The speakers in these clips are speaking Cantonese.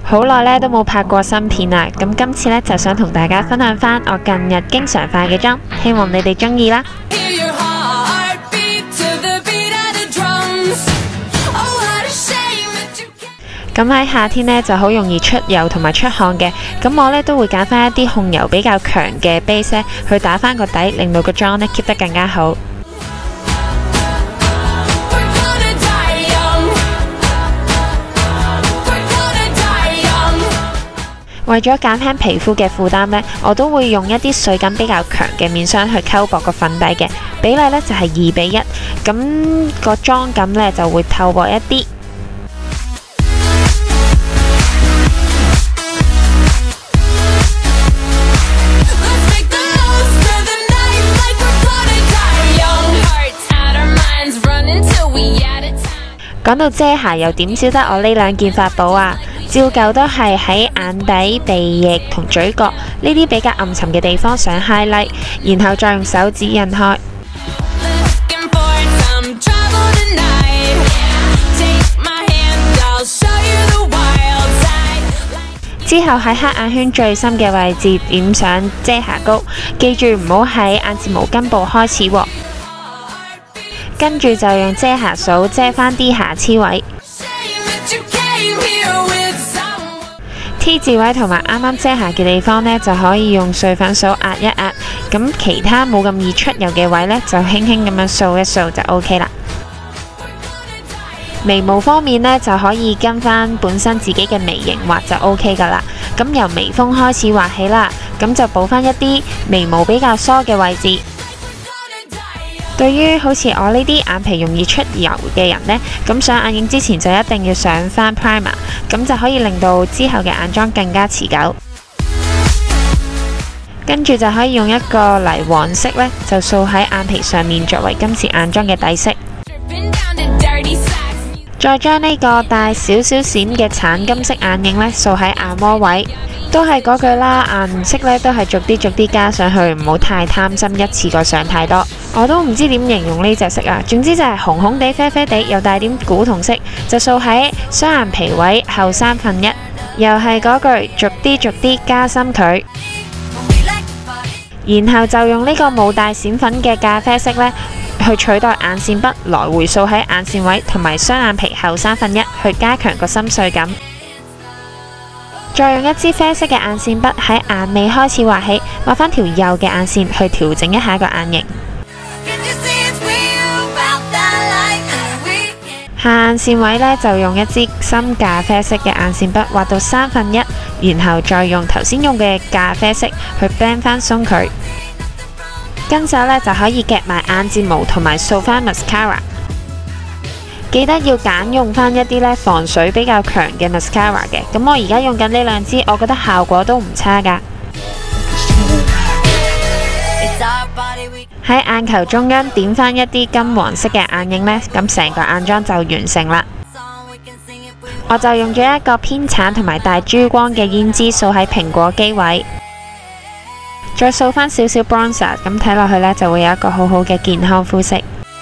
好耐咧都冇拍過新片啦，咁今次咧就想同大家分享翻我近日經常化嘅妝，希望你哋中意啦。咁喺夏天咧就好容易出油同埋出汗嘅，咁我咧都會揀翻一啲控油比較強嘅 base 咧去打翻個底，令到個妝咧 keep 得更加好。為咗減輕皮膚嘅負擔呢，我都會用一啲水感比較強嘅面霜去溝薄個粉底嘅，比例呢就係2:1，咁個妝感呢就會透薄一啲。講到遮瑕，又點少得我呢兩件法寶啊？照舊都係喺眼底、鼻翼同嘴角呢啲比較暗沉嘅地方上 highlight， 然後再用手指印開。之後喺黑眼圈最深嘅位置點上遮瑕膏，記住唔好喺眼睫毛根部開始喎。跟住就用遮瑕掃遮返啲瑕疵位。T 字位同埋啱啱遮瑕嘅地方呢，就可以用碎粉掃壓一壓，咁其他冇咁易出油嘅位呢，就輕輕咁樣掃一掃就 OK 啦。眉毛方面呢，就可以跟翻本身自己嘅眉形畫就 OK 噶啦。咁由眉峰開始畫起啦，咁就補翻一啲眉毛比較疏嘅位置。對於好似我呢啲眼皮容易出油嘅人呢，咁上眼影之前就一定要上翻 primer， 咁就可以令到之後嘅眼妝更加持久。跟住就可以用一個泥黃色呢，就掃喺眼皮上面作為今次眼妝嘅底色。再將呢個帶少少閃嘅橙金色眼影呢，掃喺眼窩位。都係嗰句啦，顏色呢都係逐啲加上去，唔好太貪心，一次過上太多。我都唔知點形容呢隻色啊，總之就係紅紅地、啡啡地，又帶點古銅色，就掃喺雙眼皮位後1/3，又係嗰句逐啲加深佢。然後就用呢個冇帶閃粉嘅咖啡色呢，去取代眼線筆，來回掃喺眼線位同埋雙眼皮後1/3，去加強個深邃感。再用一支啡色嘅眼線筆喺眼尾開始畫起，畫返條幼嘅眼線去調整一下個眼型。下眼線位呢，就用一支深咖啡色嘅眼線筆畫到1/3，然後再用頭先用嘅咖啡色去 blend 返鬆佢。跟手呢，就可以夾埋眼睫毛同埋掃返 mascara。記得要揀用翻一啲防水比較強嘅 mascara 嘅，咁我而家用緊呢兩支，我覺得效果都唔差噶。喺眼球中央點翻一啲金黃色嘅眼影呢，咁成個眼妝就完成啦。我就用咗一個偏橙同埋帶珠光嘅胭脂掃喺蘋果肌位，再掃翻少少 bronzer， 咁睇落去呢，就會有一個好好嘅健康膚色。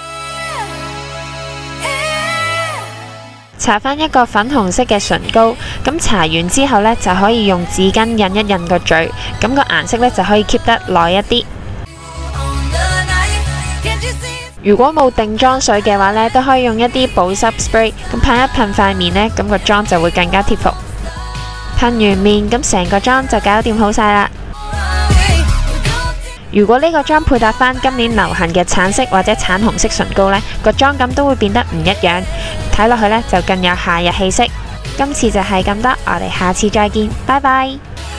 搽返一個粉紅色嘅唇膏，咁搽完之後呢，就可以用紙巾印一印個嘴，咁個顏色呢，就可以 keep 得耐一啲。如果冇定妝水嘅話呢，都可以用一啲保濕 spray， 咁噴一噴塊面呢，咁個妝就會更加貼服。噴完面，咁成個妝就搞掂好晒啦。如果呢個妝配搭返今年流行嘅橙色或者橙紅色唇膏呢，個妝感都會變得唔一樣，睇落去呢就更有夏日氣息。今次就係咁多，我哋下次再見，拜拜。